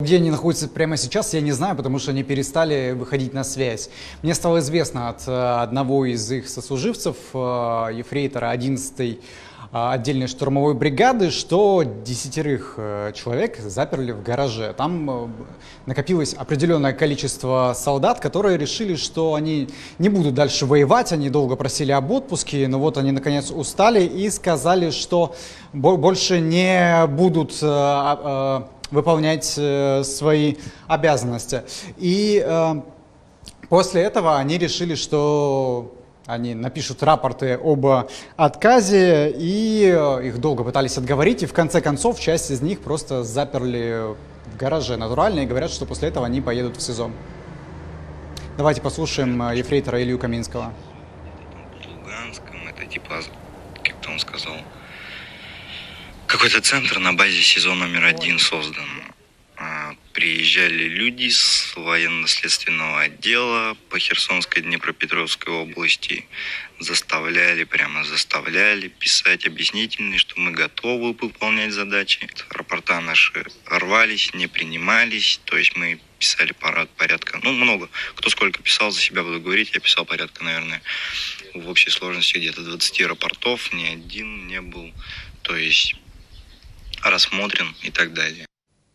Где они находятся прямо сейчас, я не знаю, потому что они перестали выходить на связь. Мне стало известно от одного из их сослуживцев, ефрейтора 11-й отдельной штурмовой бригады, что 10 человек заперли в гараже. Там накопилось определенное количество солдат, которые решили, что они не будут дальше воевать, они долго просили об отпуске, но вот они наконец устали и сказали, что больше не будут выполнять свои обязанности. И после этого они решили, что они напишут рапорты об отказе, и их долго пытались отговорить, и в конце концов часть из них просто заперли в гараже натурально и говорят, что после этого они поедут в СИЗО. Давайте послушаем ефрейтора Илью Каминского. В Луганском это типа, как-то он сказал, какой-то центр на базе СИЗО номер 1 создан. Приезжали люди с военно-следственного отдела по Херсонской, Днепропетровской области, заставляли писать объяснительные, что мы готовы выполнять задачи. Рапорта наши рвались, не принимались, то есть мы писали порядка, много, кто сколько писал, за себя буду говорить, я писал порядка, наверное, в общей сложности где-то 20 рапортов, ни один не был, то есть рассмотрен и так далее.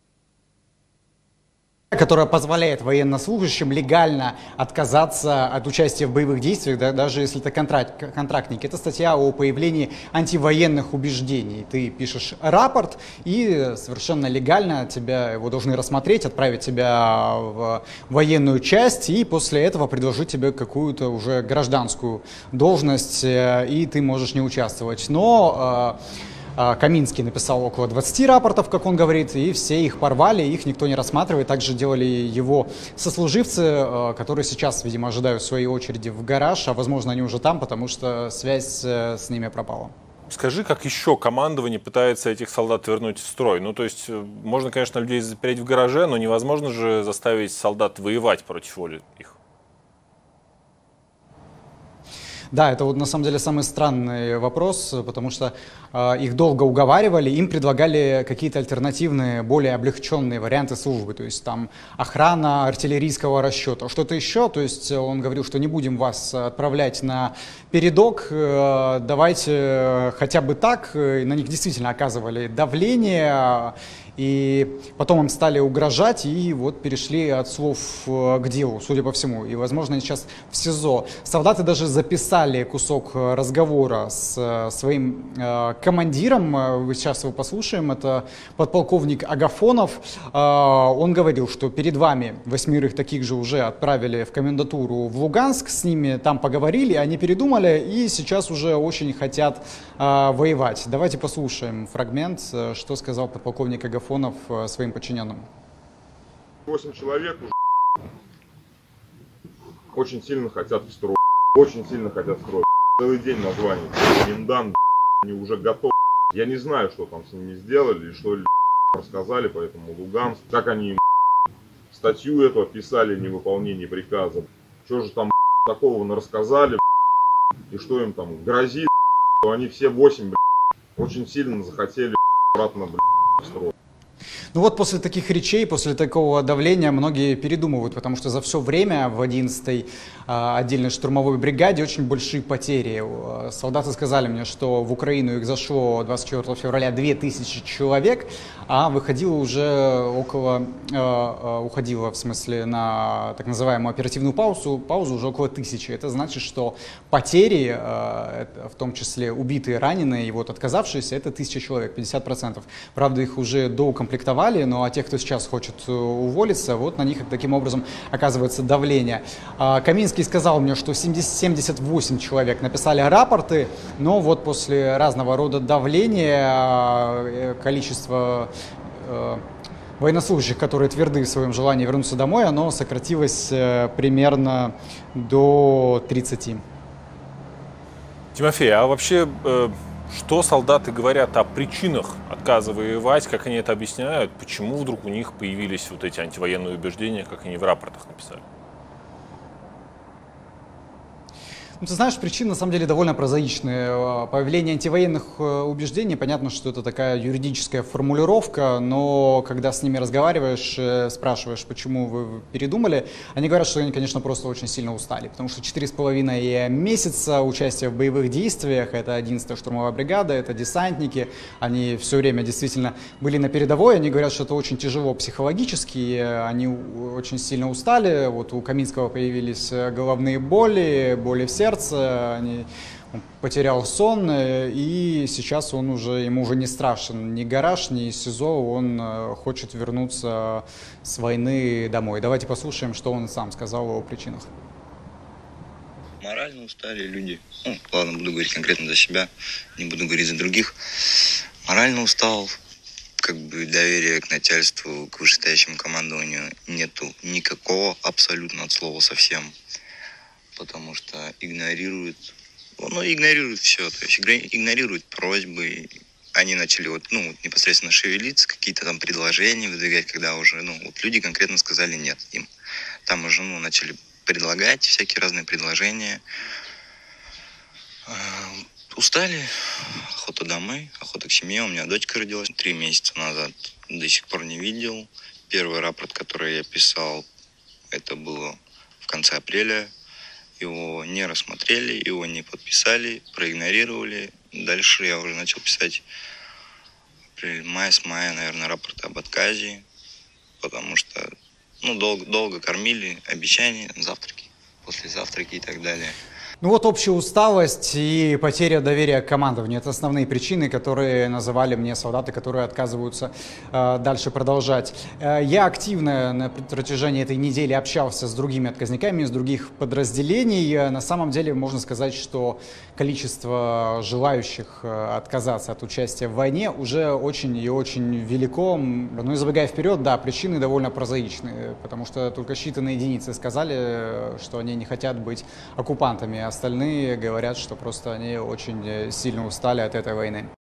Которая позволяет военнослужащим легально отказаться от участия в боевых действиях, да, даже если это контрактники. Это статья о появлении антивоенных убеждений. Ты пишешь рапорт, и совершенно легально его должны рассмотреть, отправить тебя в военную часть, и после этого предложить тебе какую-то уже гражданскую должность, и ты можешь не участвовать. Но Каминский написал около 20 рапортов, как он говорит, и все их порвали, их никто не рассматривает. Также делали его сослуживцы, которые сейчас, видимо, ожидают своей очереди в гараж, а возможно они уже там, потому что связь с ними пропала. Скажи, как еще командование пытается этих солдат вернуть в строй? То есть, можно, конечно, людей запереть в гараже, но невозможно же заставить солдат воевать против воли их. Да, это вот на самом деле самый странный вопрос, потому что их долго уговаривали, им предлагали какие-то альтернативные, более облегченные варианты службы, то есть там охрана артиллерийского расчета, что-то еще, то есть он говорил, что не будем вас отправлять на передок, давайте хотя бы так, и на них действительно оказывали давление, и потом им стали угрожать, и вот перешли от слов к делу, судя по всему. И, возможно, они сейчас в СИЗО. Солдаты даже записали кусок разговора с своим командиром. Сейчас его послушаем. Это подполковник Агафонов. Он говорил, что перед вами 8 таких же уже отправили в комендатуру в Луганск. С ними там поговорили, они передумали и сейчас уже очень хотят воевать. Давайте послушаем фрагмент, что сказал подполковник Агафонов своим подчиненным. 8 человек уже очень сильно хотят строить. Очень сильно хотят строить. Целый день название. Миндан, они уже готовы. Я не знаю, что там с ними сделали, что рассказали по этому Луганску. Как они статью эту описали о невыполнении приказа. Что же там такого рассказали, и что им там грозит. Они все 8 очень сильно захотели обратно строить. Ну вот после таких речей, после такого давления многие передумывают, потому что за все время в 11-й отдельной штурмовой бригаде очень большие потери. Солдаты сказали мне, что в Украину их зашло 24 февраля 2000 человек, а выходило уже уходило в смысле на так называемую оперативную паузу уже около 1000. Это значит, что потери, в том числе убитые, раненые и вот отказавшиеся, это 1000 человек, 50%. Правда, их уже доукомплектовали, ну а тех, кто сейчас хочет уволиться, вот на них таким образом оказывается давление. Каминский сказал мне, что 78 человек написали рапорты, но вот после разного рода давления количество военнослужащих, которые тверды в своем желании вернуться домой, оно сократилось примерно до 30. Тимофей, а вообще, что солдаты говорят о причинах отказа воевать, как они это объясняют, почему вдруг у них появились вот эти антивоенные убеждения, как они в рапортах написали? Ну, ты знаешь, причины на самом деле довольно прозаичные. Появление антивоенных убеждений, понятно, что это такая юридическая формулировка, но когда с ними разговариваешь, спрашиваешь, почему вы передумали, они говорят, что они, конечно, просто очень сильно устали, потому что 4,5 месяца участия в боевых действиях, это 11-я штурмовая бригада, это десантники, они все время действительно были на передовой, они говорят, что это очень тяжело психологически, они очень сильно устали, вот у Каминского появились головные боли, боли в сердце, он потерял сон, и сейчас ему уже не страшен ни гараж, ни СИЗО, он хочет вернуться с войны домой. Давайте послушаем, что он сам сказал о причинах. Морально устали люди. Ну, ладно, буду говорить конкретно за себя, не буду говорить за других. Морально устал. Как бы доверия к начальству, к вышестоящему командованию нету никакого абсолютно от слова совсем. Потому что игнорируют все, то есть игнорируют просьбы. Они начали непосредственно шевелиться, какие-то там предложения выдвигать, когда уже, люди конкретно сказали нет им. Там уже, начали предлагать всякие разные предложения. Устали, охота домой, охота к семье. У меня дочка родилась 3 месяца назад, до сих пор не видел. Первый рапорт, который я писал, это было в конце апреля. Его не рассмотрели, его не подписали, проигнорировали. Дальше я уже начал писать с мая, наверное, рапорт об отказе, потому что долго кормили, обещания, завтраки, после завтраки и так далее. Ну вот общая усталость и потеря доверия к командованию – это основные причины, которые называли мне солдаты, которые отказываются дальше продолжать. Я активно на протяжении этой недели общался с другими отказниками из других подразделений. На самом деле можно сказать, что количество желающих отказаться от участия в войне уже очень и очень велико. Ну и забегая вперед, да, причины довольно прозаичные, потому что только считанные единицы сказали, что они не хотят быть оккупантами. Остальные говорят, что просто они очень сильно устали от этой войны.